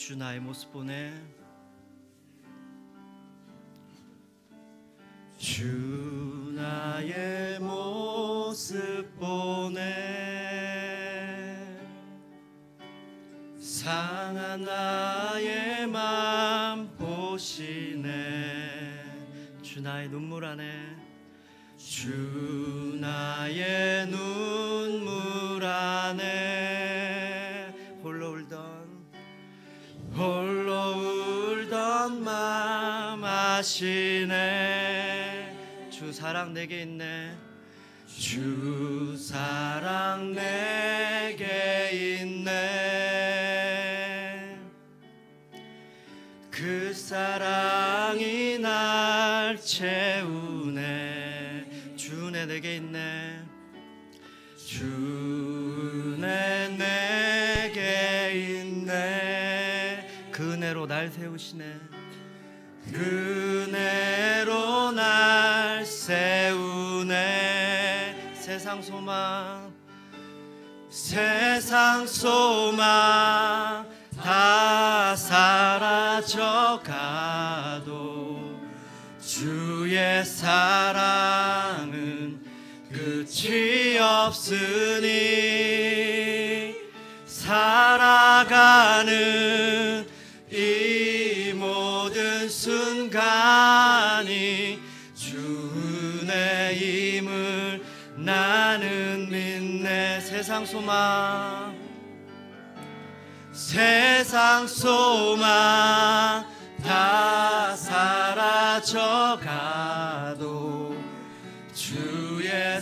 주 나의 모습 보내. 주 나의 모습 보내. 상한 나의 맘 보시네. 주 나의 눈물 안에, 주 나의 눈물 안에 홀로 울던 맘 아시네. 주 사랑 내게 있네. 주 사랑 내게 있네. 그 사랑이 날 채우네. 주네 내게 있네. 주네 내게 있네. 그 은혜로 날 세우시네. 그 은혜로 날 세우네. 세상 소망 다 사라져가도 주의 사랑은 끝이 없으니 살아가는 이 모든 순간이 주 은혜임을 나는 믿네. 세상 소망 다 사라져가도 주의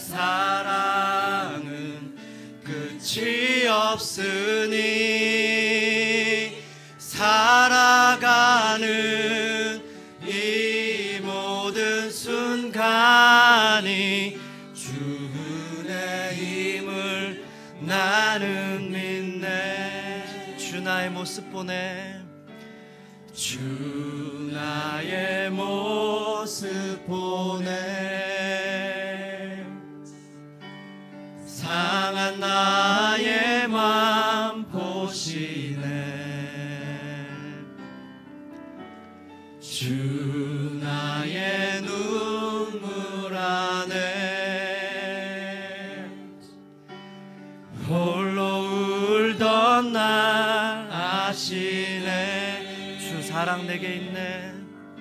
사랑은 끝이 없으니 살아가는 이 모든 순간이 주 은혜임을 나는 믿네. 주 나의 모습 보내. 주 나의 모습 보내. 상한 나의 맘 보시네. 주 나의 눈물 안에 홀로 울던 날 아시네. 주 사랑 내게 있네.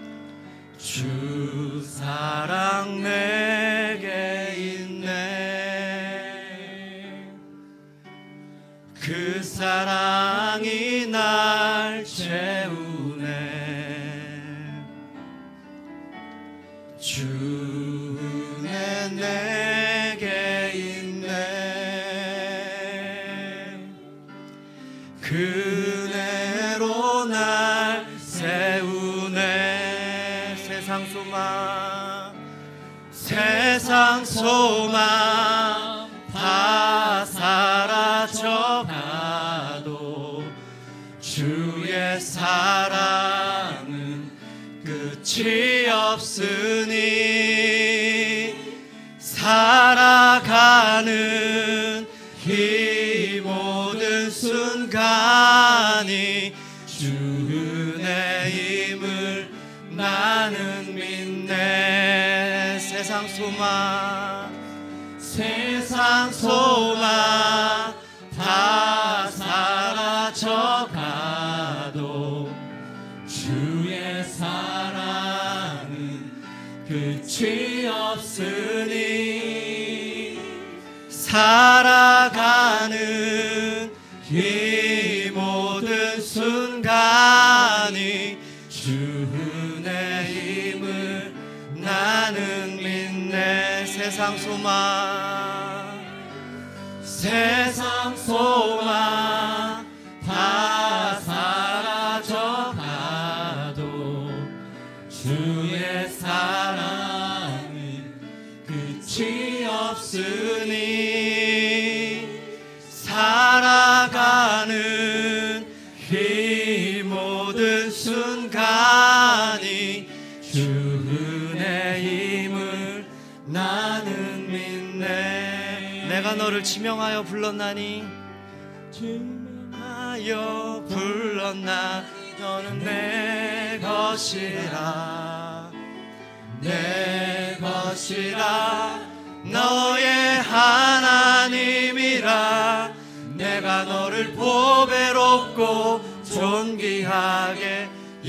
주 사랑 내게 있네. 그 사랑이 날 채우네. 주네 내게 있네. 그 은혜로 날 세우네. 세상 소망 다 사라져가도 주의 사랑은 끝이 없으니 살아가는 이 모든 순간이 주 은혜임을 나는 믿네. 세상 소망 다 사라져가도 주의 사랑은 끝이 없으니 살아가는 이 모든 순간이 주 은혜임을 나는 믿네. 세상 소망 다 사라져가도 주의 사랑은 끝이 없으니 살아가는 이 모든 순간이 주 은혜임을 나는 믿네. 내가 너를 지명하여 불렀나니 취하여 불렀나 너는 내 것이라 내 것이라 너의 하나님이라 내가 너를 보배롭고 존귀하게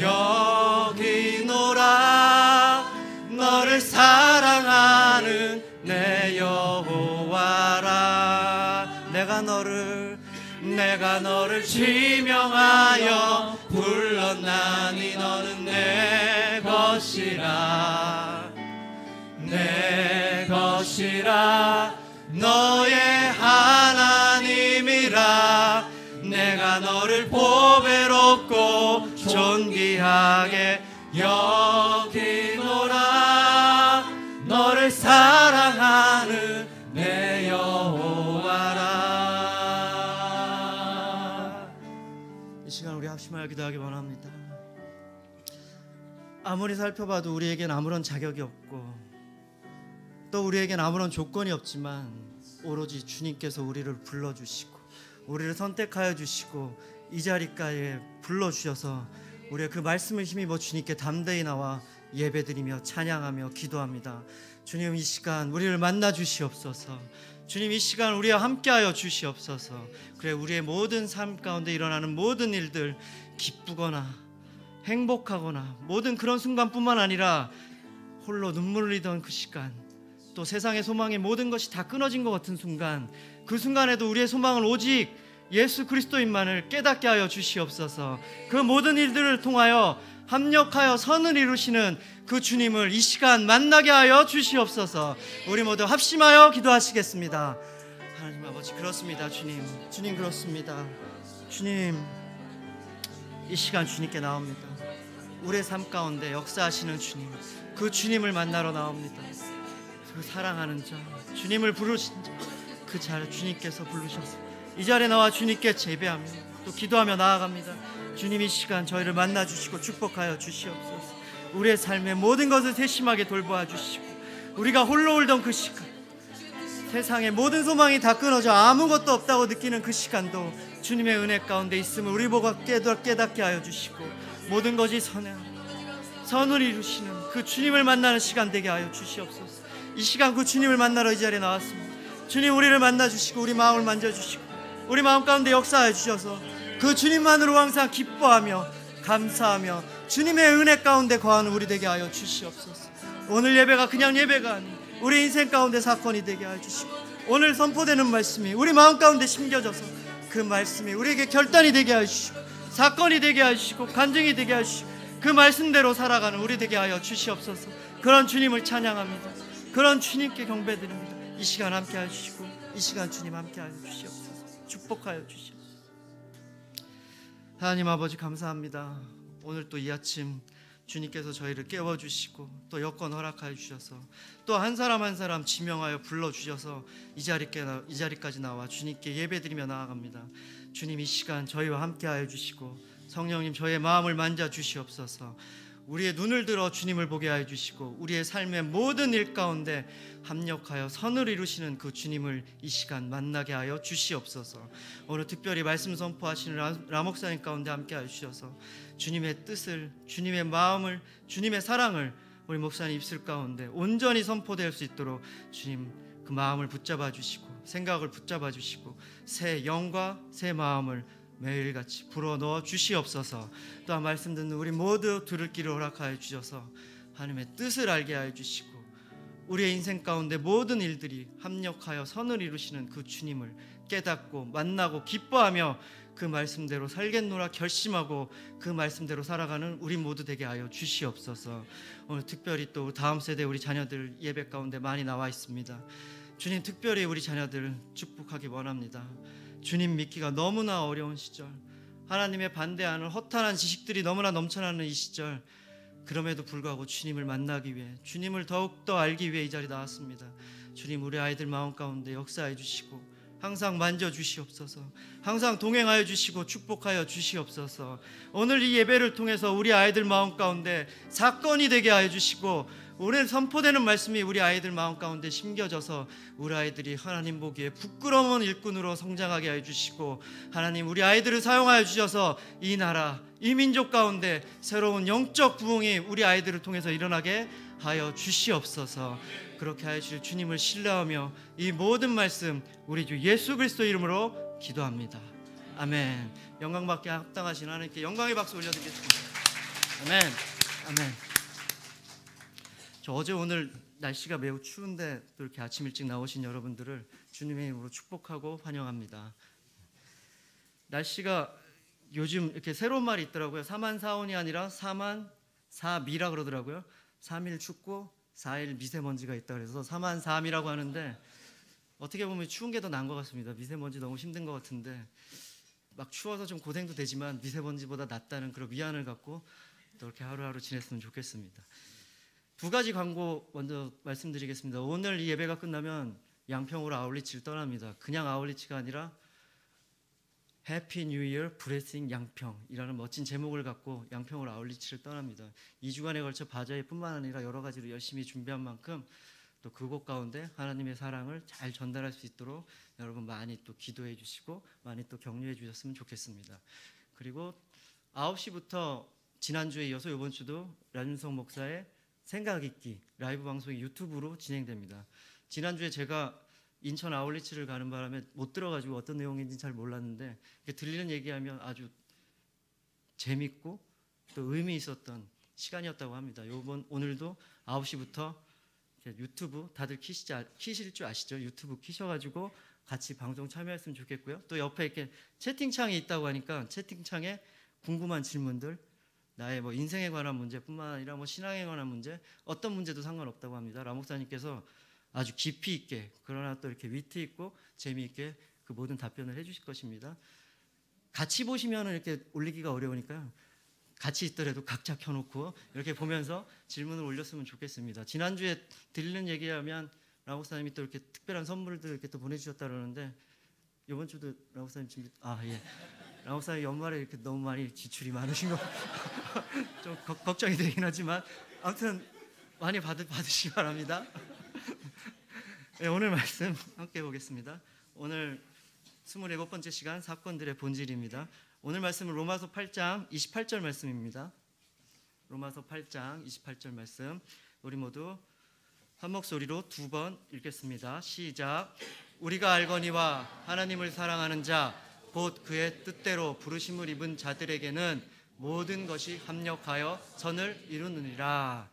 여기노라 너를 사랑하는 내 여호와라 내가 너를 지명하여 불렀나니 너는 내 것이라 내 것이라 너의 하나님이라 내가 너를 보배롭고 존귀하게 여기노라 너를 사랑하는 내 여호와라. 이 시간 우리 합심하여 기도하기 원합니다. 아무리 살펴봐도 우리에겐 아무런 자격이 없고 또 우리에겐 아무런 조건이 없지만 오로지 주님께서 우리를 불러주시고 우리를 선택하여 주시고 이 자리까지 불러주셔서 우리가 그 말씀을 힘입어 주님께 담대히 나와 예배드리며 찬양하며 기도합니다. 주님, 이 시간 우리를 만나 주시옵소서. 주님, 이 시간 우리와 함께하여 주시옵소서. 그래, 우리의 모든 삶 가운데 일어나는 모든 일들, 기쁘거나 행복하거나 모든 그런 순간뿐만 아니라 홀로 눈물을 흘리던 그 시간, 또 세상의 소망의 모든 것이 다 끊어진 것 같은 순간, 그 순간에도 우리의 소망은 오직 예수 그리스도인만을 깨닫게 하여 주시옵소서. 그 모든 일들을 통하여 합력하여 선을 이루시는 그 주님을 이 시간 만나게 하여 주시옵소서. 우리 모두 합심하여 기도하시겠습니다. 하나님 아버지, 그렇습니다. 주님 그렇습니다. 주님, 이 시간 주님께 나옵니다. 우리의 삶 가운데 역사하시는 주님, 그 주님을 만나러 나옵니다. 그 사랑하는 자, 주님을 부르신 자, 그 자를 주님께서 부르셔서 이 자리에 나와 주님께 제배하며 또 기도하며 나아갑니다. 주님, 이 시간 저희를 만나 주시고 축복하여 주시옵소서. 우리의 삶의 모든 것을 세심하게 돌보아 주시고, 우리가 홀로 울던 그 시간, 세상의 모든 소망이 다 끊어져 아무것도 없다고 느끼는 그 시간도 주님의 은혜 가운데 있음을 우리 보고 깨닫게 하여 주시고, 모든 것이 선을 이루시는 그 주님을 만나는 시간 되게 하여 주시옵소서. 이 시간 그 주님을 만나러 이 자리에 나왔습니다. 주님, 우리를 만나 주시고 우리 마음을 만져주시고 우리 마음 가운데 역사해 주셔서 그 주님만으로 항상 기뻐하며 감사하며 주님의 은혜 가운데 거하는 우리 되게 하여 주시옵소서. 오늘 예배가 그냥 예배가 아닌 우리 인생 가운데 사건이 되게 하여 주시고, 오늘 선포되는 말씀이 우리 마음 가운데 심겨져서 그 말씀이 우리에게 결단이 되게 하여 주시고, 사건이 되게 하여 주시고, 간증이 되게 하여 주시고, 그 말씀대로 살아가는 우리 되게 하여 주시옵소서. 그런 주님을 찬양합니다. 그런 주님께 경배드립니다. 이 시간 함께 해주시고, 이 시간 주님 함께 해주시옵소서. 축복하여 주시옵소서. 하나님 아버지, 감사합니다. 오늘 또 이 아침 주님께서 저희를 깨워주시고 또 여건 허락하여 주셔서 또 한 사람 한 사람 지명하여 불러주셔서 이 자리까지 나와 주님께 예배드리며 나아갑니다. 주님, 이 시간 저희와 함께하여 주시고 성령님, 저희의 마음을 만져 주시옵소서. 우리의 눈을 들어 주님을 보게 하여 주시고 우리의 삶의 모든 일 가운데 합력하여 선을 이루시는 그 주님을 이 시간 만나게 하여 주시옵소서. 오늘 특별히 말씀 선포하시는 라 목사님 가운데 함께 하여 주셔서 주님의 뜻을, 주님의 마음을, 주님의 사랑을 우리 목사님 입술 가운데 온전히 선포될 수 있도록 주님 그 마음을 붙잡아 주시고 생각을 붙잡아 주시고 새 영과 새 마음을 매일같이 불어넣어 주시옵소서. 또한 말씀 듣는 우리 모두 들을 길을 허락하여 주셔서 하나님의 뜻을 알게 하여 주시고 우리의 인생 가운데 모든 일들이 합력하여 선을 이루시는 그 주님을 깨닫고 만나고 기뻐하며 그 말씀대로 살겠노라 결심하고 그 말씀대로 살아가는 우리 모두 되게 하여 주시옵소서. 오늘 특별히 또 다음 세대 우리 자녀들 예배 가운데 많이 나와 있습니다. 주님, 특별히 우리 자녀들 축복하기 원합니다. 주님 믿기가 너무나 어려운 시절, 하나님의 반대하는 허탄한 지식들이 너무나 넘쳐나는 이 시절, 그럼에도 불구하고 주님을 만나기 위해, 주님을 더욱더 알기 위해 이 자리에 나왔습니다. 주님, 우리 아이들 마음 가운데 역사해 주시고 항상 만져주시옵소서. 항상 동행하여 주시고 축복하여 주시옵소서. 오늘 이 예배를 통해서 우리 아이들 마음 가운데 사건이 되게 하여 주시고 오늘 선포되는 말씀이 우리 아이들 마음 가운데 심겨져서 우리 아이들이 하나님 보기에 부끄러운 일꾼으로 성장하게 해주시고, 하나님 우리 아이들을 사용하여 주셔서 이 나라, 이 민족 가운데 새로운 영적 부흥이 우리 아이들을 통해서 일어나게 하여 주시옵소서. 그렇게 하여 주실 주님을 신뢰하며 이 모든 말씀 우리 주 예수 그리스도 이름으로 기도합니다. 아멘. 영광받게 합당하신 하나님께 영광의 박수 올려드리겠습니다. 아멘. 아멘. 저 어제 오늘 날씨가 매우 추운데 또 이렇게 아침 일찍 나오신 여러분들을 주님의 이름으로 축복하고 환영합니다. 날씨가 요즘 이렇게 새로운 말이 있더라고요. 4만4온이 아니라 4만4미라 그러더라고요. 3일 춥고 4일 미세먼지가 있다 그래서 4만4미라고 하는데, 어떻게 보면 추운 게 더 나은 것 같습니다. 미세먼지 너무 힘든 것 같은데, 막 추워서 좀 고생도 되지만 미세먼지보다 낫다는 그런 위안을 갖고 또 이렇게 하루하루 지냈으면 좋겠습니다. 두 가지 광고 먼저 말씀드리겠습니다. 오늘 이 예배가 끝나면 양평으로 아울리치를 떠납니다. 그냥 아울리치가 아니라 해피 뉴 이어 브레싱 양평이라는 멋진 제목을 갖고 양평으로 아울리치를 떠납니다. 2주간에 걸쳐 바자회뿐만 아니라 여러 가지로 열심히 준비한 만큼 또 그곳 가운데 하나님의 사랑을 잘 전달할 수 있도록 여러분 많이 또 기도해 주시고 많이 또 격려해 주셨으면 좋겠습니다. 그리고 9시부터 지난주에 이어서 이번 주도 란윤성 목사의 생각 읽기 라이브 방송이 유튜브로 진행됩니다. 지난주에 제가 인천 아울리치를 가는 바람에 못 들어가지고 어떤 내용인지 잘 몰랐는데, 들리는 얘기하면 아주 재밌고 또 의미 있었던 시간이었다고 합니다. 오늘도 9시부터 유튜브 다들 키실 줄 아시죠? 유튜브 키셔가지고 같이 방송 참여했으면 좋겠고요. 또 옆에 이렇게 채팅창이 있다고 하니까 채팅창에 궁금한 질문들, 나의 뭐 인생에 관한 문제뿐만 아니라 뭐 신앙에 관한 문제, 어떤 문제도 상관없다고 합니다. 라 목사님께서 아주 깊이 있게, 그러나 또 이렇게 위트 있고 재미있게 그 모든 답변을 해주실 것입니다. 같이 보시면 이렇게 올리기가 어려우니까 같이 있더라도 각자 켜놓고 이렇게 보면서 질문을 올렸으면 좋겠습니다. 지난주에 들리는 얘기하면 라 목사님이 또 이렇게 특별한 선물들 이렇게 또 보내주셨다 그러는데, 이번 주도 라 목사님 준비, 라 목사님 연말에 이렇게 너무 많이 지출이 많으신 거 좀 걱정이 되긴 하지만 아무튼 많이 받으시기 바랍니다. 네, 오늘 말씀 함께 보겠습니다. 오늘 27번째 시간 사건들의 본질입니다. 오늘 말씀은 로마서 8장 28절 말씀입니다. 로마서 8장 28절 말씀 우리 모두 한 목소리로 두 번 읽겠습니다. 시작. 우리가 알거니와 하나님을 사랑하는 자 곧 그의 뜻대로 부르심을 입은 자들에게는 모든 것이 합력하여 선을 이루느니라.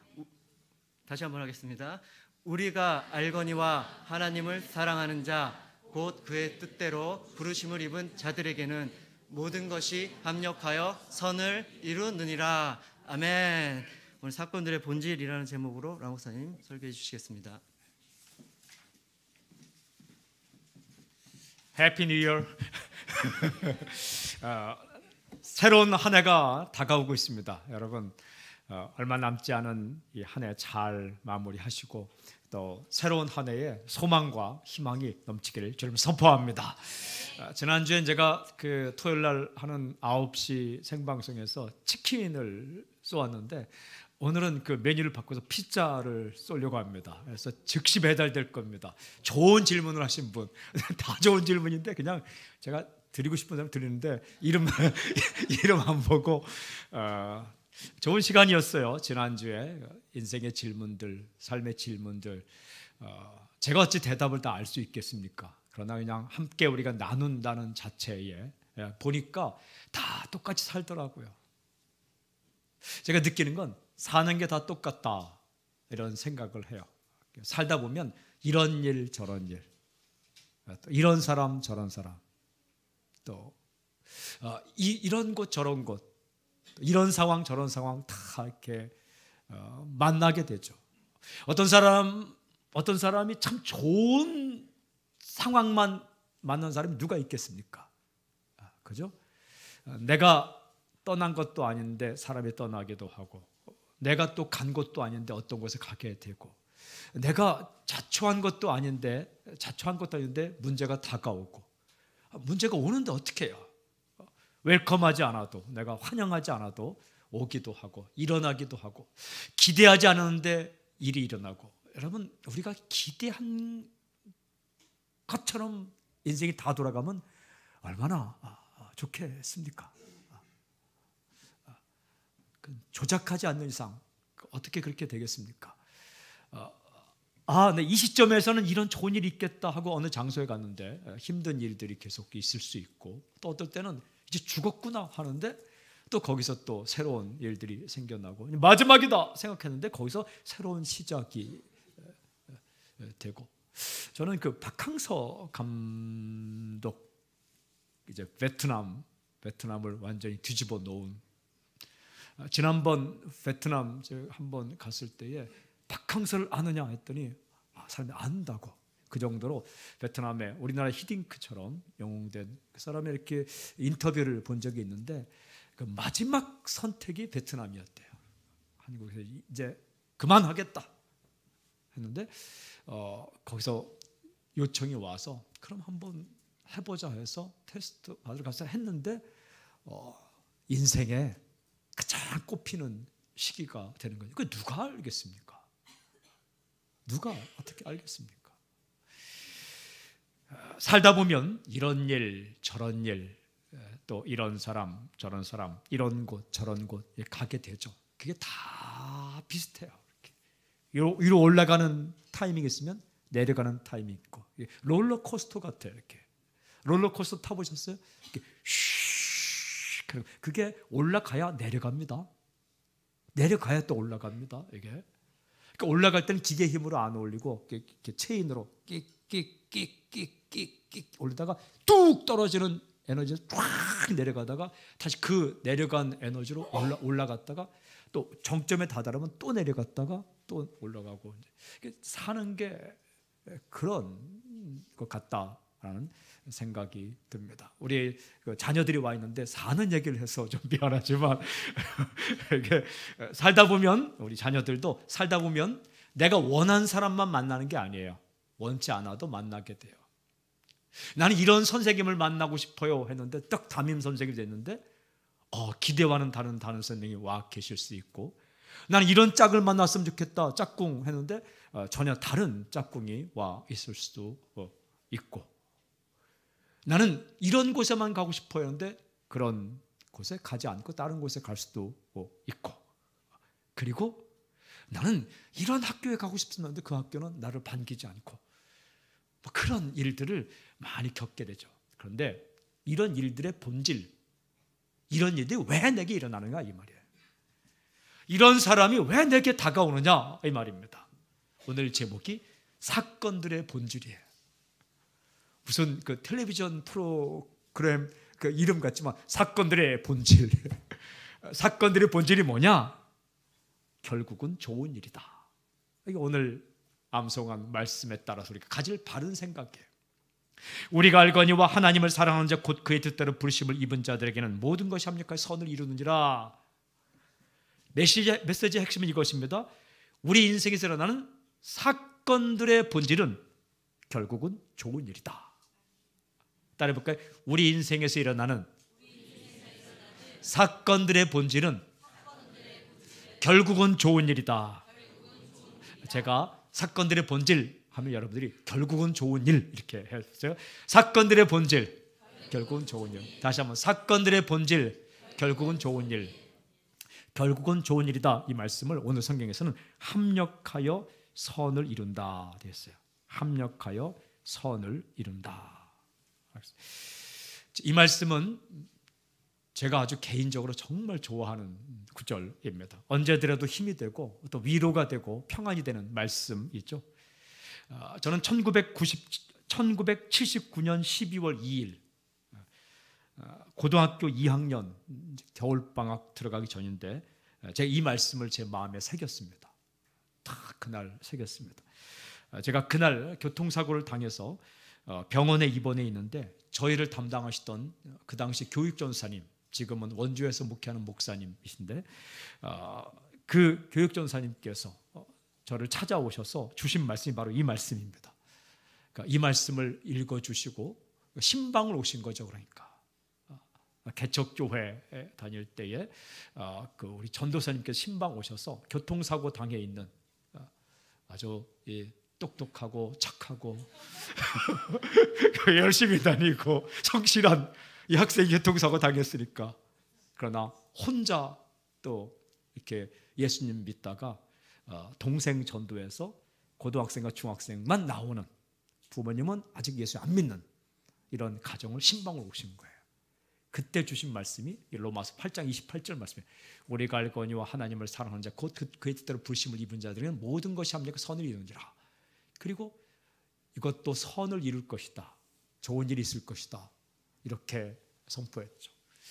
다시 한번 하겠습니다. 우리가 알거니와 하나님을 사랑하는 자 곧 그의 뜻대로 부르심을 입은 자들에게는 모든 것이 합력하여 선을 이루느니라. 아멘. 오늘 사건들의 본질이라는 제목으로 라 목사님 설교해 주시겠습니다. 해피 뉴 이어. 새로운 한 해가 다가오고 있습니다. 여러분 얼마 남지 않은 이 한 해 잘 마무리하시고 또 새로운 한 해에 소망과 희망이 넘치기를 주님 선포합니다. 지난주에 제가 그 토요일 날 하는 9시 생방송에서 치킨을 쏘았는데 오늘은 그 메뉴를 바꿔서 피자를 쏘려고 합니다. 그래서 즉시 배달될 겁니다. 좋은 질문을 하신 분, 다 좋은 질문인데 그냥 제가 드리고 싶은 사람 드리는데 이름 안 보고 좋은 시간이었어요. 지난주에 인생의 질문들, 삶의 질문들, 제가 어찌 대답을 다 알 수 있겠습니까? 그러나 그냥 함께 우리가 나눈다는 자체에 보니까 다 똑같이 살더라고요. 제가 느끼는 건 사는 게 다 똑같다 이런 생각을 해요. 살다 보면 이런 일 저런 일, 또 이런 사람 저런 사람, 또 이런 곳 저런 곳, 이런 상황 저런 상황 다 이렇게 만나게 되죠. 어떤 사람이 참 좋은 상황만 만난 사람이 누가 있겠습니까? 그죠? 내가 떠난 것도 아닌데 사람이 떠나기도 하고, 내가 또 간 곳도 아닌데 어떤 곳에 가게 되고, 내가 자초한 것도 아닌데 문제가 다가오고, 문제가 오는데 어떻게 해요? 웰컴하지 않아도, 내가 환영하지 않아도 오기도 하고 일어나기도 하고 기대하지 않았는데 일이 일어나고 여러분 우리가 기대한 것처럼 인생이 다 돌아가면 얼마나 좋겠습니까? 조작하지 않는 이상 어떻게 그렇게 되겠습니까? 네, 이 시점에서는 이런 좋은 일이 있겠다 하고 어느 장소에 갔는데 힘든 일들이 계속 있을 수 있고 또 어떨 때는 이제 죽었구나 하는데 또 거기서 또 새로운 일들이 생겨나고 마지막이다 생각했는데 거기서 새로운 시작이 되고 저는 그 박항서 감독 이제 베트남을 완전히 뒤집어 놓은 지난번 베트남 한번 갔을 때에 박항서를 아느냐 했더니 사람이 안다고 그 정도로 베트남에 우리나라 히딩크처럼 영웅된 그 사람의 이렇게 인터뷰를 본 적이 있는데 그 마지막 선택이 베트남이었대요. 한국에서 이제 그만하겠다 했는데 거기서 요청이 와서 그럼 한번 해보자 해서 테스트 받으러 가서 했는데 인생에 가장 꼽히는 시기가 되는 거죠. 그 누가 알겠습니까? 누가 어떻게 알겠습니까? 살다 보면 이런 일 저런 일 또 이런 사람 저런 사람 이런 곳 저런 곳에 가게 되죠. 그게 다 비슷해요. 이렇게. 위로 올라가는 타이밍이 있으면 내려가는 타이밍이 있고 롤러코스터 같아요. 이렇게 롤러코스터 타보셨어요? 이렇게 그게 올라가야 내려갑니다. 내려가야 또 올라갑니다. 이게 그러니까 올라갈 때는 기계 힘으로 안 올리고 이렇게 체인으로 끽끽끽끽끽 올리다가 뚝 떨어지는 에너지가 쫙 내려가다가 다시 그 내려간 에너지로 올라갔다가 또 정점에 다다르면 또 내려갔다가 또 올라가고 사는 게 그런 것 같다라는 생각이 듭니다. 우리 자녀들이 와 있는데 사는 얘기를 해서 좀 미안하지만 이렇게 살다 보면 우리 자녀들도 살다 보면 내가 원하는 사람만 만나는 게 아니에요. 원치 않아도 만나게 돼요. 나는 이런 선생님을 만나고 싶어요 했는데 딱 담임 선생님이 됐는데 기대와는 다른 선생님이 와 계실 수 있고 나는 이런 짝을 만났으면 좋겠다 짝꿍 했는데 전혀 다른 짝꿍이 와 있을 수도 있고 나는 이런 곳에만 가고 싶어요 했는데 그런 곳에 가지 않고 다른 곳에 갈 수도 있고 그리고 나는 이런 학교에 가고 싶었는데 그 학교는 나를 반기지 않고 그런 일들을 많이 겪게 되죠. 그런데 이런 일들의 본질 이런 일들이 왜 내게 일어나는가 이 말이에요. 이런 사람이 왜 내게 다가오느냐 이 말입니다. 오늘 제목이 사건들의 본질이에요. 무슨 그 텔레비전 프로그램 그 이름 같지만 사건들의 본질 사건들의 본질이 뭐냐? 결국은 좋은 일이다. 이게 오늘 암송한 말씀에 따라서 우리가 가질 바른 생각이에요. 우리가 알거니와 하나님을 사랑하는 자 곧 그의 뜻대로 부르심을 입은 자들에게는 모든 것이 합력하여 선을 이루느니라. 메시지의 핵심은 이것입니다. 우리 인생에서 일어나는 사건들의 본질은 결국은 좋은 일이다. 따라해볼까요? 우리 인생에서 일어나는 사건들의 본질은 결국은 좋은 일이다. 제가 사건들의 본질 하면 여러분들이 결국은 좋은 일 이렇게 했어요. 사건들의 본질 결국은 좋은 일. 다시 한번 사건들의 본질 결국은 좋은 일. 결국은 좋은 일이다. 이 말씀을 오늘 성경에서는 합력하여 선을 이룬다 되었어요. 합력하여 선을 이룬다. 이 말씀은 제가 아주 개인적으로 정말 좋아하는 구절입니다. 언제 들어도 힘이 되고 또 위로가 되고 평안이 되는 말씀이죠. 저는 1979년 12월 2일 고등학교 2학년 겨울방학 들어가기 전인데 제가 이 말씀을 제 마음에 새겼습니다. 딱 그날 새겼습니다. 제가 그날 교통사고를 당해서 병원에 입원해 있는데 저희를 담당하시던 그 당시 교육전사님, 지금은 원주에서 목회하는 목사님이신데 그 교육전사님께서 저를 찾아오셔서 주신 말씀이 바로 이 말씀입니다. 그러니까 이 말씀을 읽어주시고 신방을 오신 거죠. 그러니까 개척교회에 다닐 때에 우리 전도사님께서 신방 오셔서 교통사고 당해 있는 아주 똑똑하고 착하고 열심히 다니고 성실한 이 학생이 교통사고 당했으니까, 그러나 혼자 또 이렇게 예수님 믿다가 동생 전도해서 고등학생과 중학생만 나오는, 부모님은 아직 예수 안 믿는 이런 가정을 신방을 오신 거예요. 그때 주신 말씀이 로마서 8장 28절 말씀이에요. 우리가 알거니와 하나님을 사랑하는 자 곧 그의 뜻대로 부르심을 입은 자들은 모든 것이 합력해 선을 이루는지라. 그리고 이것도 선을 이룰 것이다, 좋은 일이 있을 것이다, 이렇게 선포했죠.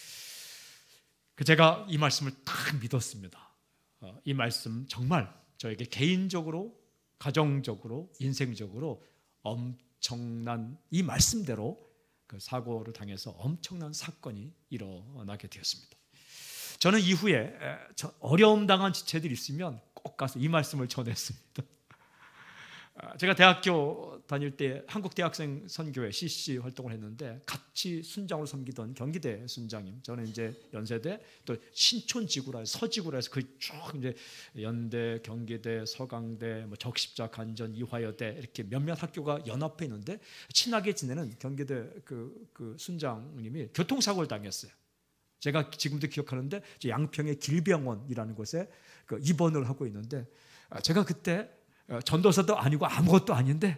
제가 이 말씀을 딱 믿었습니다. 이 말씀 정말 저에게 개인적으로, 가정적으로, 인생적으로 엄청난, 이 말씀대로 그 사고를 당해서 엄청난 사건이 일어나게 되었습니다. 저는 이후에 어려움 당한 지체들이 있으면 꼭 가서 이 말씀을 전했습니다. 제가 대학교 다닐 때 한국대학생 선교회 CC 활동을 했는데, 같이 순장으로 섬기던 경기대 순장님, 저는 이제 연세대 또 신촌지구라 해서 서지구라 해서 그 쭉 이제 연대, 경기대, 서강대, 뭐 적십자, 간전, 이화여대 이렇게 몇몇 학교가 연합해 있는데, 친하게 지내는 경기대 그 순장님이 교통사고를 당했어요. 제가 지금도 기억하는데, 양평의 길병원이라는 곳에 그 입원을 하고 있는데, 제가 그때 전도사도 아니고 아무것도 아닌데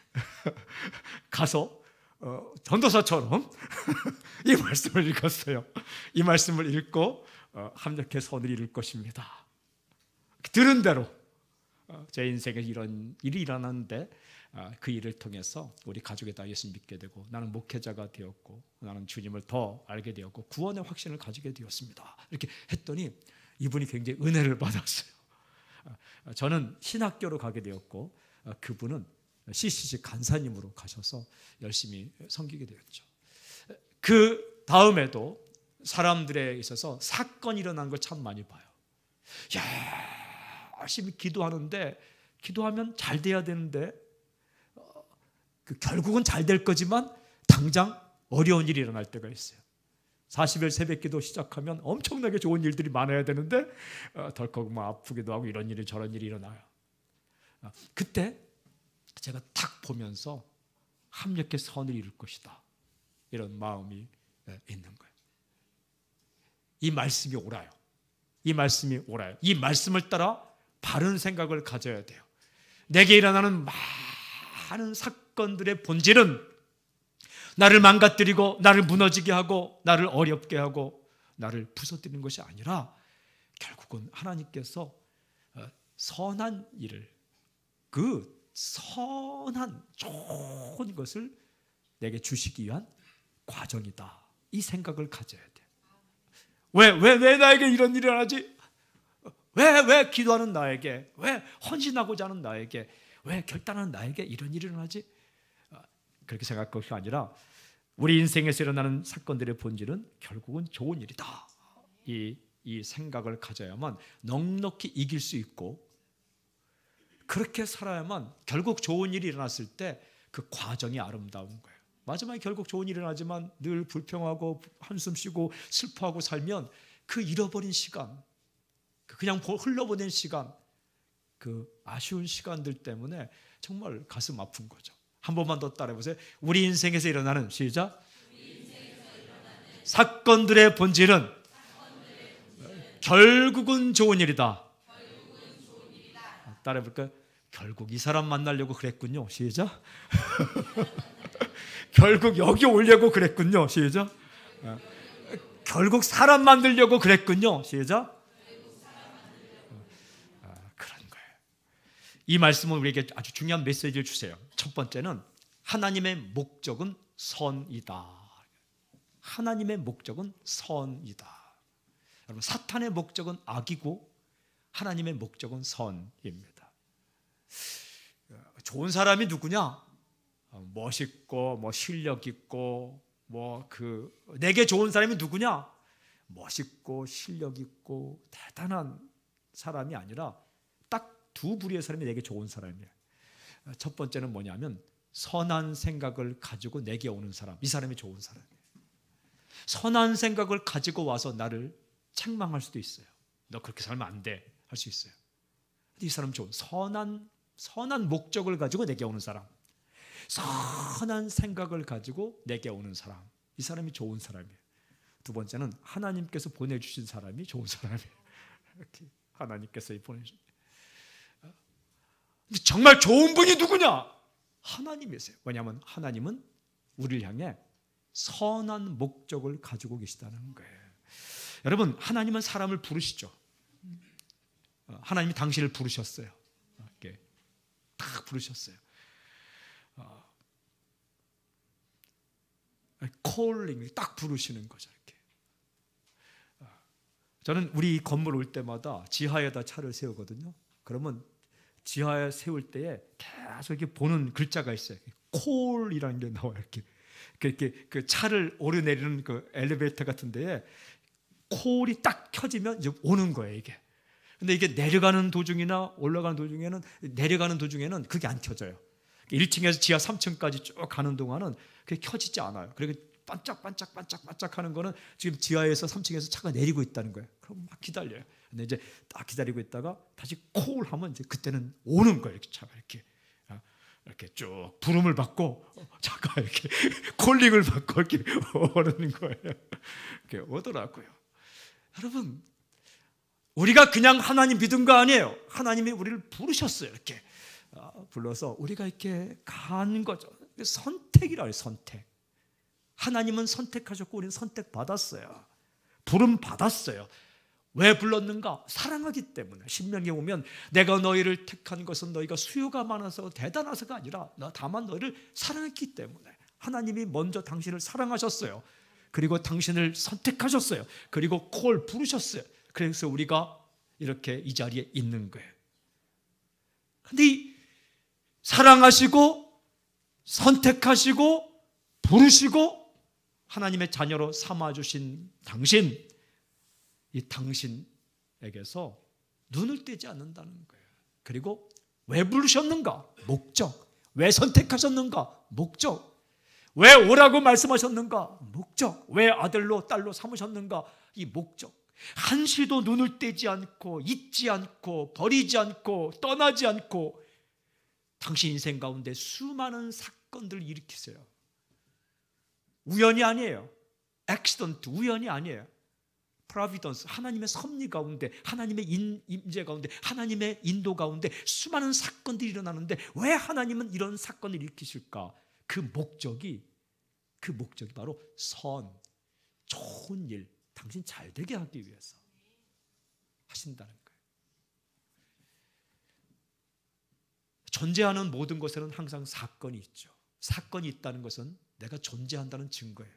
가서 전도사처럼 이 말씀을 읽었어요. 이 말씀을 읽고 합력해 선을 이룰 것입니다. 들은 대로 제 인생에 이런 일이 일어났는데, 그 일을 통해서 우리 가족이 다 예수 믿게 되고, 나는 목회자가 되었고, 나는 주님을 더 알게 되었고, 구원의 확신을 가지게 되었습니다. 이렇게 했더니 이분이 굉장히 은혜를 받았어요. 저는 신학교로 가게 되었고, 그분은 CCC 간사님으로 가셔서 열심히 섬기게 되었죠. 그 다음에도 사람들에 있어서 사건이 일어난 걸 참 많이 봐요. 열심히 기도하는데, 기도하면 잘 돼야 되는데 결국은 잘 될 거지만 당장 어려운 일이 일어날 때가 있어요. 40일 새벽 기도 시작하면 엄청나게 좋은 일들이 많아야 되는데 덜컥 뭐 아프기도 하고 이런 일이 저런 일이 일어나요. 그때 제가 탁 보면서 합력해 선을 이룰 것이다, 이런 마음이 있는 거예요. 이 말씀이 옳아요. 이 말씀이 옳아요. 이 말씀을 따라 바른 생각을 가져야 돼요. 내게 일어나는 많은 사건들의 본질은 나를 망가뜨리고 나를 무너지게 하고 나를 어렵게 하고 나를 부서뜨리는 것이 아니라, 결국은 하나님께서 선한 일을, 그 선한 좋은 것을 내게 주시기 위한 과정이다, 이 생각을 가져야 돼요. 왜 나에게 이런 일이 일어나지? 왜 기도하는 나에게, 왜 헌신하고자 하는 나에게, 왜 결단하는 나에게 이런 일이 일어나지? 그렇게 생각할 것이 아니라, 우리 인생에서 일어나는 사건들의 본질은 결국은 좋은 일이다, 이 생각을 가져야만 넉넉히 이길 수 있고, 그렇게 살아야만 결국 좋은 일이 일어났을 때 그 과정이 아름다운 거예요. 마지막에 결국 좋은 일이 일어나지만 늘 불평하고 한숨 쉬고 슬퍼하고 살면 그 잃어버린 시간, 그냥 흘러보낸 시간, 그 아쉬운 시간들 때문에 정말 가슴 아픈 거죠. 한 번만 더 따라해보세요. 우리 인생에서 일어나는, 시작, 사건들의 본질은 결국은 좋은 일이다. 따라해볼까요? 결국 이 사람 만나려고 그랬군요. 시작. 결국 여기 오려고 그랬군요. 시작. 결국 사람 만들려고 그랬군요. 시작. 그런 거예요. 이 말씀은 우리에게 아주 중요한 메시지를 주세요. 첫 번째는 하나님의 목적은 선이다. 하나님의 목적은 선이다. 여러분, 사탄의 목적은 악이고 하나님의 목적은 선입니다. 좋은 사람이 누구냐? 멋있고 뭐 실력 있고 내게 좋은 사람이 누구냐? 멋있고 실력 있고 대단한 사람이 아니라 딱 두 부류의 사람이 내게 좋은 사람이에요. 첫 번째는 뭐냐면 선한 생각을 가지고 내게 오는 사람, 이 사람이 좋은 사람이에요. 선한 생각을 가지고 와서 나를 책망할 수도 있어요. 너 그렇게 살면 안 돼 할 수 있어요. 이 사람 좋은 선한 목적을 가지고 내게 오는 사람, 선한 생각을 가지고 내게 오는 사람, 이 사람이 좋은 사람이에요. 두 번째는 하나님께서 보내주신 사람이 좋은 사람이에요. 이렇게 하나님께서 보내주신. 근데 정말 좋은 분이 누구냐? 하나님이세요. 왜냐하면 하나님은 우리를 향해 선한 목적을 가지고 계시다는 거예요. 여러분, 하나님은 사람을 부르시죠. 하나님이 당신을 부르셨어요. 이렇게 딱 부르셨어요. 콜링, 딱 부르시는 거죠. 이렇게. 저는 우리 건물 올 때마다 지하에다 차를 세우거든요. 그러면 지하에 세울 때에 계속 이렇게 보는 글자가 있어요. 콜이라는 게 나와요. 이렇게 그 차를 오르내리는 그 엘리베이터 같은 데에 콜이 딱 켜지면 이제 오는 거예요, 이게. 근데 이게 내려가는 도중이나 올라가는 도중에는, 내려가는 도중에는 그게 안 켜져요. 1층에서 지하 3층까지 쭉 가는 동안은 그게 켜지지 않아요. 그리고 반짝반짝 하는 거는 지금 지하에서 3층에서 차가 내리고 있다는 거예요. 그럼 막 기다려요. 근데 이제 딱 기다리고 있다가 다시 콜 하면 이제 그때는 오는 거예요. 이렇게 차가 이렇게 쭉 부름을 받고 차가 이렇게 콜링을 받고 이렇게 오는 거예요. 이렇게 오더라고요. 여러분, 우리가 그냥 하나님 믿은 거 아니에요. 하나님이 우리를 부르셨어요. 이렇게 불러서 우리가 이렇게 가는 거죠. 선택이라 해요. 선택. 하나님은 선택하셨고 우리는 선택받았어요. 부름 받았어요. 왜 불렀는가? 사랑하기 때문에. 신명기에 보면 내가 너희를 택한 것은 너희가 수요가 많아서 대단해서가 아니라 다만 너희를 사랑했기 때문에. 하나님이 먼저 당신을 사랑하셨어요. 그리고 당신을 선택하셨어요. 그리고 콜 부르셨어요. 그래서 우리가 이렇게 이 자리에 있는 거예요. 근데 이 사랑하시고 선택하시고 부르시고 하나님의 자녀로 삼아주신 당신, 이 당신에게서 눈을 떼지 않는다는 거예요. 그리고 왜 부르셨는가? 목적. 왜 선택하셨는가? 목적. 왜 오라고 말씀하셨는가? 목적. 왜 아들로 딸로 삼으셨는가? 이 목적. 한시도 눈을 떼지 않고 잊지 않고 버리지 않고 떠나지 않고 당신 인생 가운데 수많은 사건들을 일으키세요. 우연이 아니에요. 액시던트, 우연이 아니에요. 프로비던스, 하나님의 섭리 가운데, 하나님의 임재 가운데, 하나님의 인도 가운데 수많은 사건들이 일어나는데 왜 하나님은 이런 사건을 일으키실까? 그 목적이 바로 선, 좋은 일, 당신 잘 되게 하기 위해서 하신다는 거예요. 존재하는 모든 것에는 항상 사건이 있죠. 사건이 있다는 것은 내가 존재한다는 증거예요.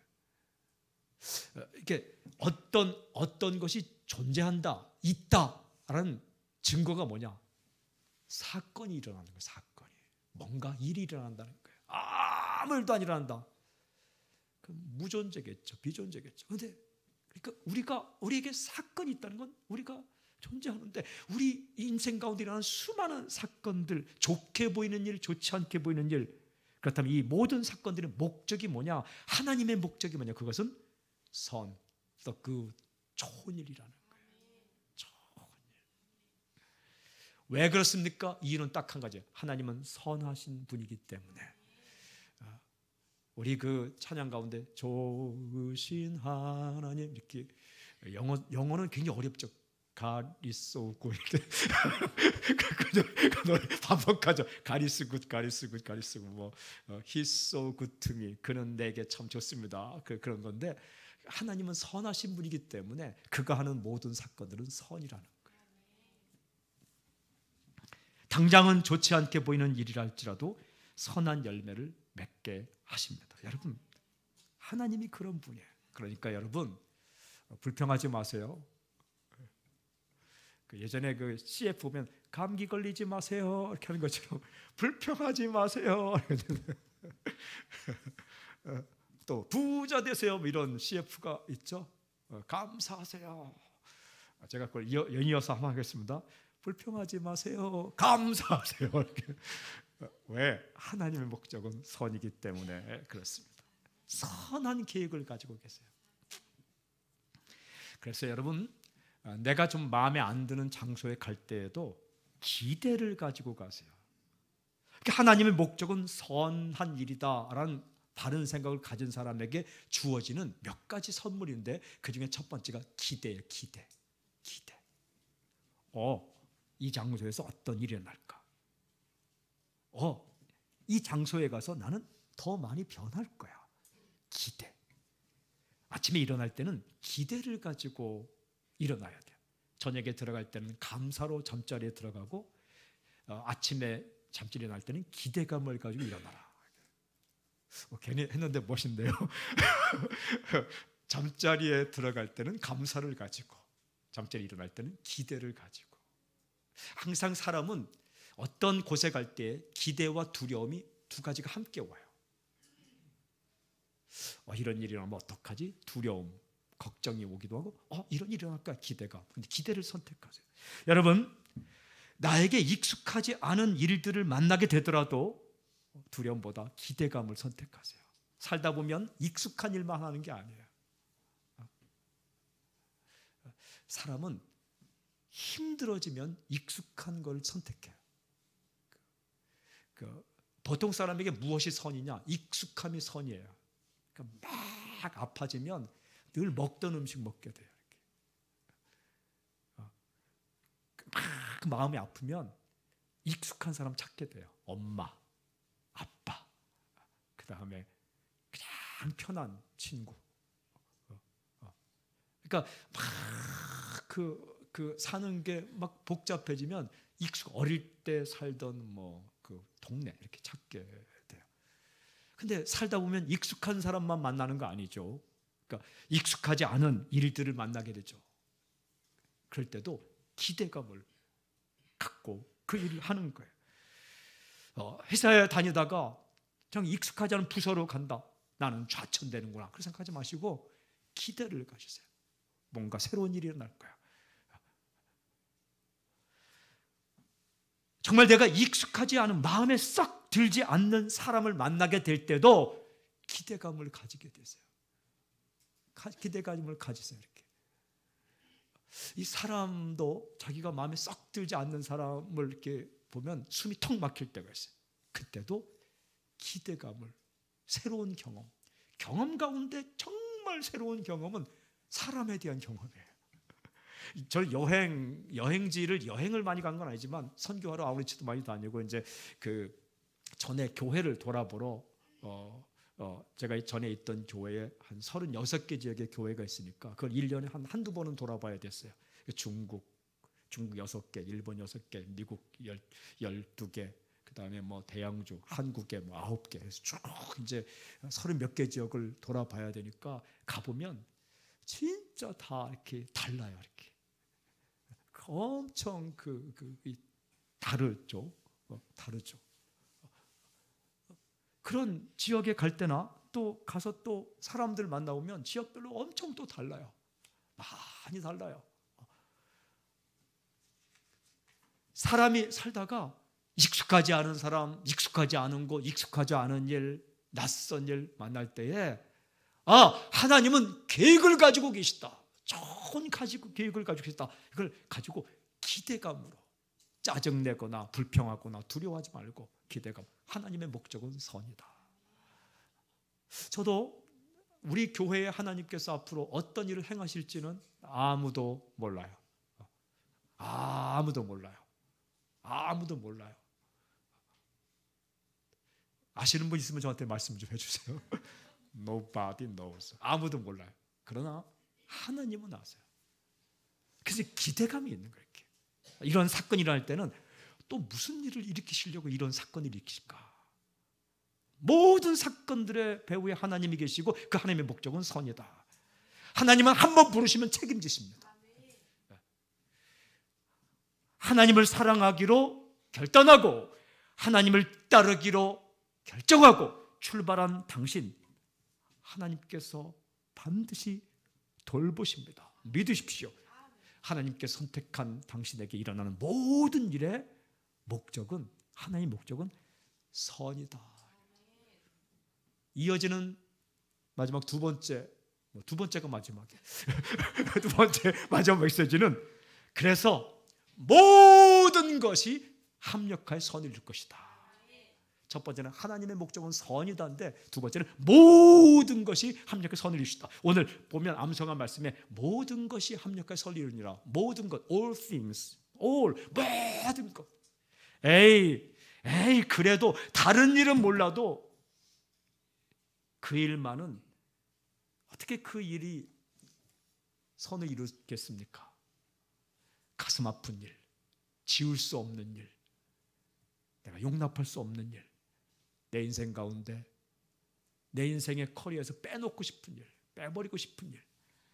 이게 어떤 것이 존재한다, 있다라는 증거가 뭐냐? 사건이 일어나는 거예요. 사건이. 뭔가 일이 일어난다는 거예요. 아무 일도 안 일어난다. 그럼 무존재겠죠. 비존재겠죠. 그런데 그러니까 우리에게 사건이 있다는 건 우리가 존재하는데 우리 인생 가운데 일어나는 수많은 사건들, 좋게 보이는 일, 좋지 않게 보이는 일, 그렇다면 이 모든 사건들의 목적이 뭐냐? 하나님의 목적이 뭐냐? 그것은 선, 그 좋은 일이라는 거예요. 좋은 일. 왜 그렇습니까? 이유는 딱 한 가지. 하나님은 선하신 분이기 때문에. 우리 그 찬양 가운데 좋으신 하나님, 이렇게 영어는 굉장히 어렵죠. God is so good. 그 노래 반복하죠. God is good, God is good, God is good. 뭐 He's so good to me. 그는 내게 참 좋습니다. 그런 건데 하나님은 선하신 분이기 때문에 그가 하는 모든 사건들은 선이라는 거예요. 당장은 좋지 않게 보이는 일이라 할지라도 선한 열매를 맺게 하십니다. 여러분, 하나님이 그런 분이에요. 그러니까 여러분, 불평하지 마세요. 예전에 그 CF 보면 감기 걸리지 마세요 이렇게 하는 것처럼 불평하지 마세요. 또 부자 되세요 이런 CF가 있죠. 감사하세요. 제가 그걸 연이어서 한번 하겠습니다. 불평하지 마세요. 감사하세요. 이렇게. 왜? 하나님의 목적은 선이기 때문에 그렇습니다. 선한 계획을 가지고 계세요. 그래서 여러분, 내가 좀 마음에 안 드는 장소에 갈 때에도 기대를 가지고 가세요. 하나님의 목적은 선한 일이다라는 바른 생각을 가진 사람에게 주어지는 몇 가지 선물인데, 그 중에 첫 번째가 기대예요. 기대. 이 장소에서 어떤 일이 일어날까? 이 장소에 가서 나는 더 많이 변할 거야. 기대. 아침에 일어날 때는 기대를 가지고 일어나야 돼요. 저녁에 들어갈 때는 감사로 잠자리에 들어가고, 아침에 잠자리에 일어날 때는 기대감을 가지고 일어나라. 괜히 했는데 멋있네요. 잠자리에 들어갈 때는 감사를 가지고, 잠자리에 일어날 때는 기대를 가지고. 항상 사람은 어떤 곳에 갈 때 기대와 두려움이 두 가지가 함께 와요. 이런 일이 일어나면 어떡하지? 두려움, 걱정이 오기도 하고, 이런 일이 일어날까? 기대가. 근데 기대를 선택하세요. 여러분, 나에게 익숙하지 않은 일들을 만나게 되더라도 두려움보다 기대감을 선택하세요. 살다 보면 익숙한 일만 하는 게 아니에요. 사람은 힘들어지면 익숙한 걸 선택해요. 보통 사람에게 무엇이 선이냐? 익숙함이 선이에요. 그러니까 막 아파지면 늘 먹던 음식 먹게 돼요. 막 마음이 아프면 익숙한 사람 찾게 돼요. 엄마, 아빠, 그 다음에 그냥 편한 친구. 그러니까 막 사는 게 막 복잡해지면 어릴 때 살던 그 동네 이렇게 찾게 돼요. 근데 살다 보면 익숙한 사람만 만나는 거 아니죠. 그러니까 익숙하지 않은 일들을 만나게 되죠. 그럴 때도 기대감을 갖고 그 일을 하는 거예요. 회사에 다니다가 정 익숙하지 않은 부서로 간다. 나는 좌천되는구나. 그렇게 생각하지 마시고 기대를 가지세요. 뭔가 새로운 일이 일어날 거야. 정말 내가 익숙하지 않은, 마음에 썩 들지 않는 사람을 만나게 될 때도 기대감을 가지게 되세요. 기대감을 가지세요. 이렇게. 이 사람도 자기가 마음에 썩 들지 않는 사람을 이렇게 보면 숨이 턱 막힐 때가 있어요. 그때도 기대감을, 새로운 경험 가운데 정말 새로운 경험은 사람에 대한 경험이에요. 저는 여행을 많이 간 건 아니지만 선교하러 아우리치도 많이 다니고, 이제 그 전에 교회를 돌아보러 제가 전에 있던 교회에 한 36개 지역의 교회가 있으니까 그걸 1년에 한두 번은 돌아봐야 됐어요. 중국 6개, 일본 6개, 미국 12개, 그다음에 대양주, 한국에 9개 해서 쭉 이제 30몇 개 지역을 돌아봐야 되니까 가보면 진짜 다 이렇게 달라요. 이렇게 엄청 다르죠. 그런 지역에 갈 때나 또 가서 또 사람들 만나보면 지역별로 엄청 또 달라요. 많이 달라요. 사람이 살다가 익숙하지 않은 사람, 익숙하지 않은 곳, 익숙하지 않은 일, 낯선 일 만날 때에 하나님은 계획을 가지고 계시다. 좋은 계획을 가지고 계시다. 이걸 가지고 기대감으로, 짜증내거나 불평하거나 두려워하지 말고 기대감. 하나님의 목적은 선이다. 저도 우리 교회에 하나님께서 앞으로 어떤 일을 행하실지는 아무도 몰라요. 아무도 몰라요. 아시는 분 있으면 저한테 말씀 좀 해주세요. Nobody knows. 아무도 몰라요. 그러나 하나님은 아세요. 그래서 기대감이 있는 거예요. 이렇게. 이런 사건이 일어날 때는 또 무슨 일을 일으키시려고 이런 사건을 일으키실까? 모든 사건들의 배후에 하나님이 계시고 그 하나님의 목적은 선이다. 하나님은 한번 부르시면 책임지십니다. 하나님을 사랑하기로 결단하고 하나님을 따르기로 결정하고 출발한 당신, 하나님께서 반드시 돌보십니다. 믿으십시오. 하나님께서 선택한 당신에게 일어나는 모든 일의 목적은, 하나님의 목적은 선이다. 이어지는 마지막 두 번째 두 번째가 마지막에 두 번째 마지막 메시지는 그래서 모든 것이 합력하여 선을 이룰 것이다. 첫 번째는 하나님의 목적은 선이다인데 두 번째는 모든 것이 합력하여 선을 이루시다. 오늘 보면 암송한 말씀에 모든 것이 합력하여 선을 이루니라. 모든 것, all things, all, 모든 것. 에이 그래도 다른 일은 몰라도 그 일만은 어떻게 그 일이 선을 이루겠습니까? 가슴 아픈 일, 지울 수 없는 일, 내가 용납할 수 없는 일, 내 인생 가운데 내 인생의 커리어에서 빼놓고 싶은 일, 빼버리고 싶은 일,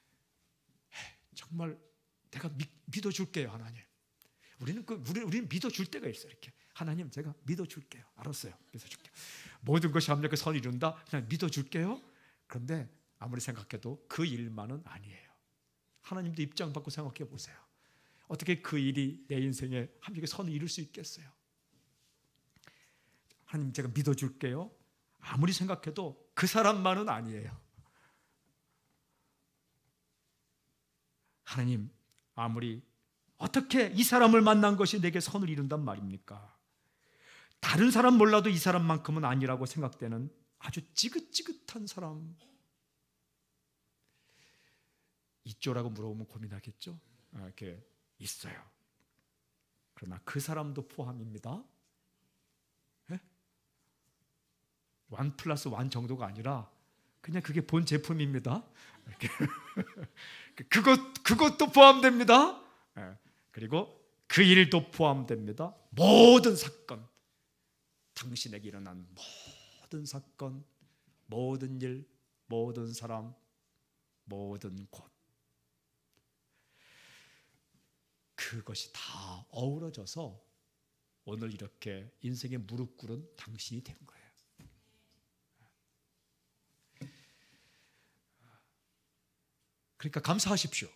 정말 내가 믿어줄게요. 하나님, 우리는 믿어줄 때가 있어요. 이렇게 하나님 제가 믿어줄게요. 알았어요, 믿어줄게요. 모든 것이 합력해 선을 이룬다, 그냥 믿어줄게요. 그런데 아무리 생각해도 그 일만은 아니에요. 하나님도 입장 받고 생각해 보세요. 어떻게 그 일이 내 인생에 합력해 선을 이룰 수 있겠어요? 하나님 제가 믿어줄게요. 아무리 생각해도 그 사람만은 아니에요. 하나님, 아무리 어떻게 이 사람을 만난 것이 내게 선을 이룬단 말입니까? 다른 사람 몰라도 이 사람만큼은 아니라고 생각되는 아주 지긋지긋한 사람, 있죠라고 물어보면 고민하겠죠? 이렇게 있어요. 그러나 그 사람도 포함입니다. 1+1 정도가 아니라 그냥 그게 본 제품입니다. 그것도 포함됩니다. 그리고 그 일도 포함됩니다. 모든 사건, 당신에게 일어난 모든 사건, 모든 일, 모든 사람, 모든 곳, 그것이 다 어우러져서 오늘 이렇게 인생의 무릎 꿇은 당신이 된 거예요. 그러니까 감사하십시오.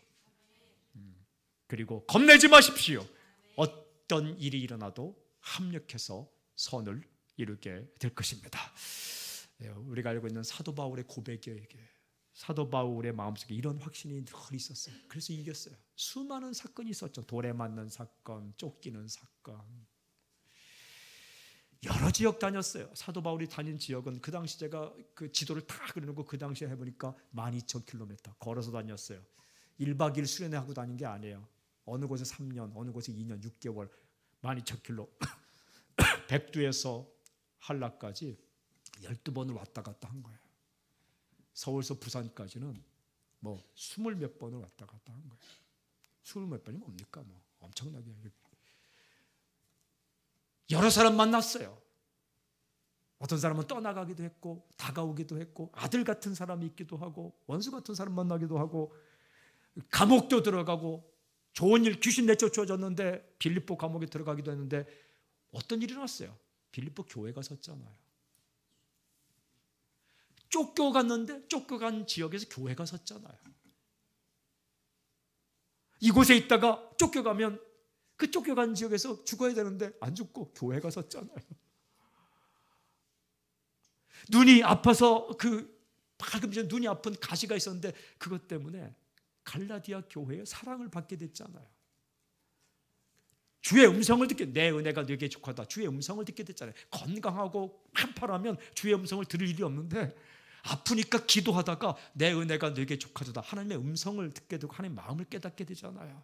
그리고 겁내지 마십시오. 어떤 일이 일어나도 합력해서 선을 이루게 될 것입니다. 우리가 알고 있는 사도 바울의 고백이에요. 이게 사도 바울의 마음속에 이런 확신이 늘 있었어요. 그래서 이겼어요. 수많은 사건이 있었죠. 돌에 맞는 사건, 쫓기는 사건, 여러 지역 다녔어요. 사도 바울이 다닌 지역은 그 당시 제가 그 지도를 다 그려놓고 그 당시에 해보니까 12,000km 걸어서 다녔어요. 1박 2일 수련회 하고 다닌 게 아니에요. 어느 곳에 3년, 어느 곳에 2년, 6개월, 12,000km 백두에서 한라까지 12번을 왔다 갔다 한 거예요. 서울에서 부산까지는 뭐 20몇 번을 왔다 갔다 한 거예요. 20몇 번이 뭡니까? 뭐 엄청나게. 여러 사람 만났어요. 어떤 사람은 떠나가기도 했고 다가오기도 했고 아들 같은 사람이 있기도 하고 원수 같은 사람 만나기도 하고 감옥도 들어가고 좋은 일 귀신 내쫓아졌는데 빌립보 감옥에 들어가기도 했는데 어떤 일이 일어났어요? 빌립보 교회가 섰잖아요. 쫓겨갔는데 쫓겨간 지역에서 교회가 섰잖아요. 이곳에 있다가 쫓겨가면 그 쫓겨간 지역에서 죽어야 되는데 안 죽고 교회가 섰잖아요. 눈이 아파서 방금 전에 눈이 아픈 가시가 있었는데 그것 때문에 갈라디아 교회의 사랑을 받게 됐잖아요. 주의 음성을 듣게, 내 은혜가 네게 족하다. 주의 음성을 듣게 됐잖아요. 건강하고 판판하면 주의 음성을 들을 일이 없는데 아프니까 기도하다가 내 은혜가 네게 족하다. 하나님의 음성을 듣게 되고 하나님의 마음을 깨닫게 되잖아요.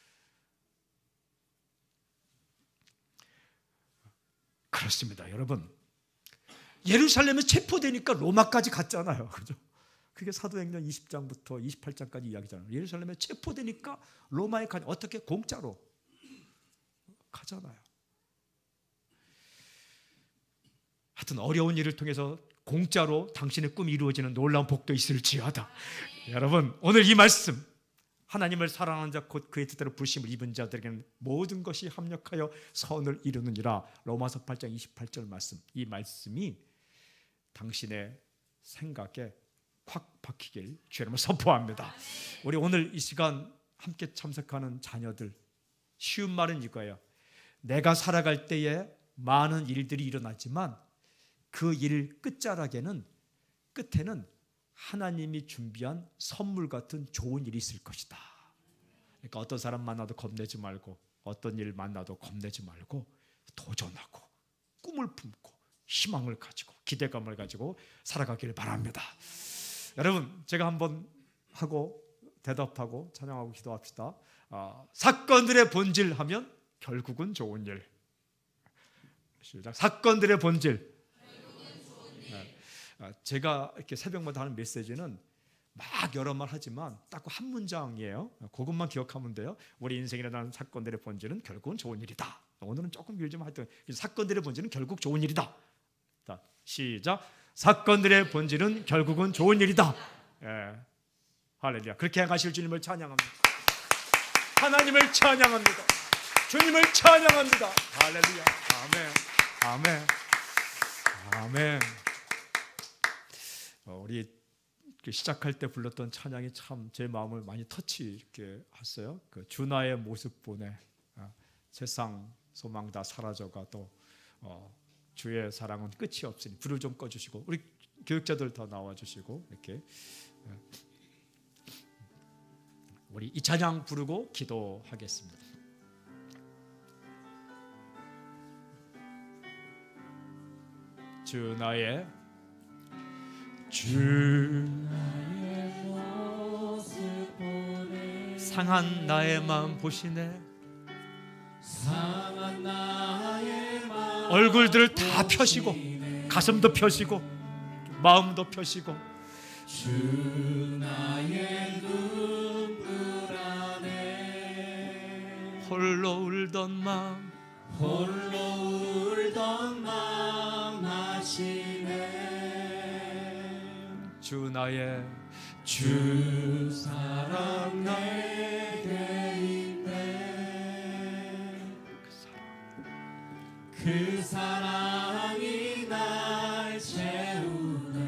그렇습니다, 여러분. 예루살렘에 체포되니까 로마까지 갔잖아요. 그죠? 그게 사도행전 20장부터 28장까지 이야기잖아요. 예루살렘에 체포되니까 로마에 가냐? 어떻게? 공짜로 가잖아요. 하여튼 어려운 일을 통해서 공짜로 당신의 꿈이 이루어지는 놀라운 복도 있을지어다. 여러분, 오늘 이 말씀, 하나님을 사랑하는 자 곧 그의 뜻대로 부르심을 입은 자들에게는 모든 것이 합력하여 선을 이루느니라. 로마서 8장 28절 말씀, 이 말씀이 당신의 생각에 확 박히길 주님을 선포합니다. 우리 오늘 이 시간 함께 참석하는 자녀들, 쉬운 말은 이거예요. 내가 살아갈 때에 많은 일들이 일어나지만 그 일 끝자락에는, 끝에는 하나님이 준비한 선물 같은 좋은 일이 있을 것이다. 그러니까 어떤 사람 만나도 겁내지 말고, 어떤 일 만나도 겁내지 말고 도전하고 꿈을 품고 희망을 가지고 기대감을 가지고 살아가기를 바랍니다. 여러분, 제가 한번 하고 대답하고 찬양하고 기도합시다. 사건들의 본질 하면 결국은 좋은 일. 시작. 사건들의 본질. 제가 이렇게 새벽마다 하는 메시지는 막 여러 말 하지만 딱 한 문장이에요. 그것만 기억하면 돼요. 우리 인생에 일어나는 사건들의 본질은 결국은 좋은 일이다. 오늘은 조금 길지만 하여튼 사건들의 본질은 결국 좋은 일이다. 자, 시작. 사건들의 본질은 결국은 좋은 일이다. 예. 할렐루야. 그렇게 행하실 주님을 찬양합니다. 하나님을 찬양합니다. 주님을 찬양합니다. 할렐루야. 아멘. 아멘. 아멘. 우리 시작할 때 불렀던 찬양이 참 제 마음을 많이 터치 이렇게 했어요. 그 주나의 모습 보내, 세상 소망 다 사라져가도 주의 사랑은 끝이 없으니 불을 좀 꺼주시고, 우리 교육자들 더 나와주시고 이렇게 우리 이 찬양 부르고 기도하겠습니다. 주 나의 모습 보내, 상한 나의 마음 보시네. 상한 나의 마음 얼굴들을 다 펴시고 가슴도 펴시고 마음도 펴시고, 주 나의 눈물 안에 홀로 울던 마음 하시네. 주 나의 주 사랑 내게 있네. 그 사랑이 날 채우네.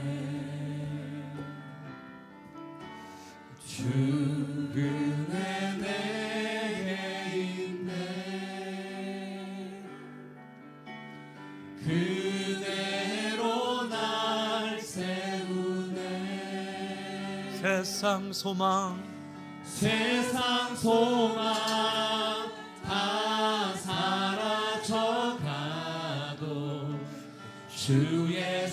주 은혜 내게 있네. 그대로 날 세우네. 세상 소망 다 사라져가도 주의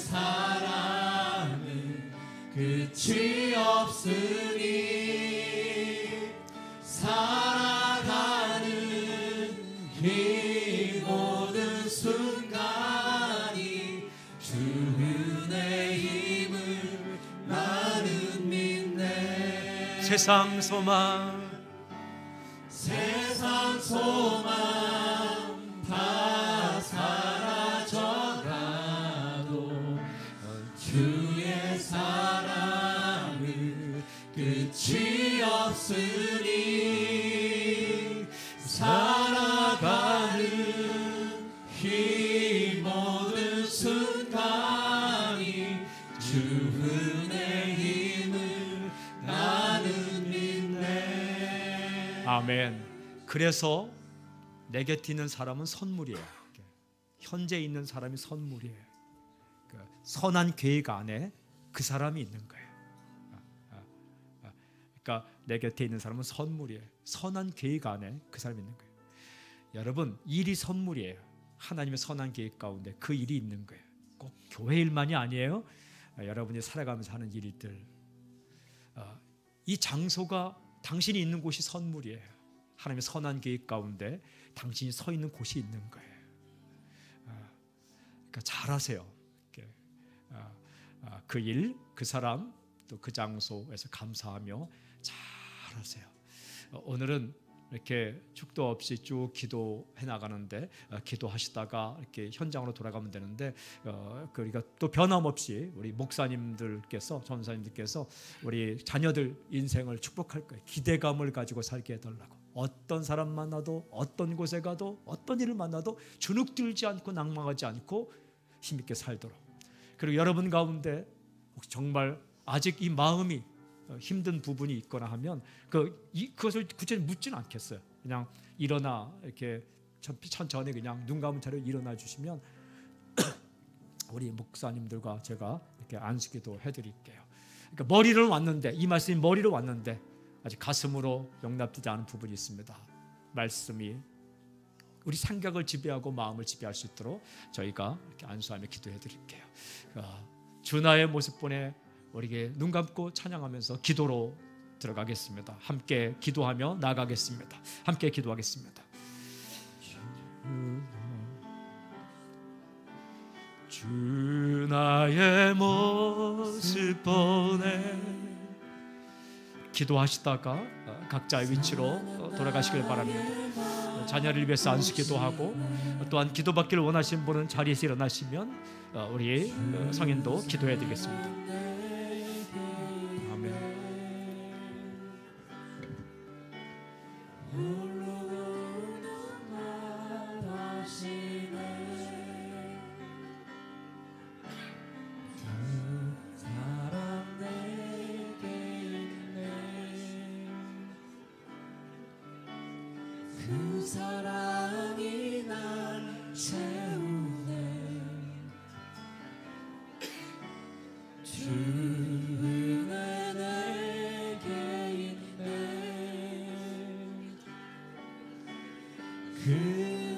사랑은 끝이 없으니 살아가는 이 모든 순간이 주 은혜 힘을 나는 믿네. 세상 소망 다 사라져가도 주의 사랑은 끝이 없으니 살아가는 이 모든 순간이 주 은혜 힘을 나는 믿네. 아멘. 그래서 내 곁에 있는 사람은 선물이에요. 현재 있는 사람이 선물이에요. 선한 계획 안에 그 사람이 있는 거예요. 그러니까 내 곁에 있는 사람은 선물이에요. 선한 계획 안에 그 사람이 있는 거예요. 여러분, 일이 선물이에요. 하나님의 선한 계획 가운데 그 일이 있는 거예요. 꼭 교회 일만이 아니에요. 여러분이 살아가면서 하는 일들, 이 장소가 당신이 있는 곳이 선물이에요. 하나님의 선한 계획 가운데 당신이 서 있는 곳이 있는 거예요. 그러니까 잘하세요. 그 일, 그 사람, 또 그 장소에서 감사하며 잘하세요. 오늘은 이렇게 축도 없이 쭉 기도해 나가는데, 기도하시다가 이렇게 현장으로 돌아가면 되는데, 우리가 또 변함없이 우리 목사님들께서, 전사님들께서 우리 자녀들 인생을 축복할 거예요. 기대감을 가지고 살게 해달라고. 어떤 사람 만나도, 어떤 곳에 가도, 어떤 일을 만나도 주눅들지 않고 낭망하지 않고 힘있게 살도록. 그리고 여러분 가운데 혹시 정말 아직 이 마음이 힘든 부분이 있거나 하면 그것을 구체적으로 묻지는 않겠어요. 그냥 일어나, 이렇게 천천히 그냥 눈 감은 채로 일어나 주시면 우리 목사님들과 제가 이렇게 안수기도 해드릴게요. 그러니까 머리를 왔는데, 이 말씀이 머리로 왔는데 아직 가슴으로 용납되지 않은 부분이 있습니다. 말씀이 우리 생각을 지배하고 마음을 지배할 수 있도록 저희가 이렇게 안수하며 기도해 드릴게요. 주나의 모습 보내 우리에게 눈 감고 찬양하면서 기도로 들어가겠습니다. 함께 기도하며 나가겠습니다. 함께 기도하겠습니다. 주 나의 모습 보내. 기도하시다가 각자의 위치로 돌아가시길 바랍니다. 자녀를 위해서 안수 기도하고, 또한 기도받기를 원하시는 분은 자리에서 일어나시면 우리 성인도 기도해 드리겠습니다. 아멘. 그 사랑이 날 채우네. 주 은혜 내게 있네. 그